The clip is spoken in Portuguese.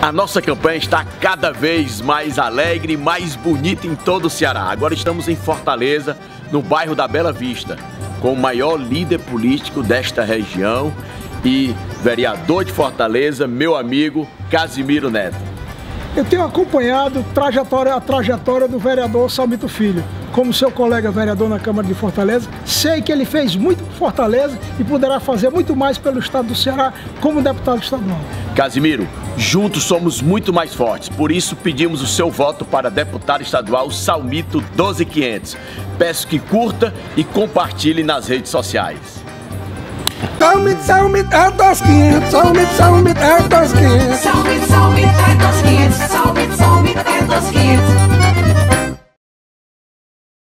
A nossa campanha está cada vez mais alegre e mais bonita em todo o Ceará. Agora estamos em Fortaleza, no bairro da Bela Vista, com o maior líder político desta região e vereador de Fortaleza, meu amigo Casimiro Neto. Eu tenho acompanhado a trajetória do vereador Salmito Filho, como seu colega vereador na Câmara de Fortaleza. Sei que ele fez muito por Fortaleza e poderá fazer muito mais pelo estado do Ceará como deputado estadual. Casimiro, juntos somos muito mais fortes, por isso pedimos o seu voto para deputado estadual Salmito 12500. Peço que curta e compartilhe nas redes sociais. Salmito é 12500, Salmito é 12500. Salmito é 12500, Salmito é 12500.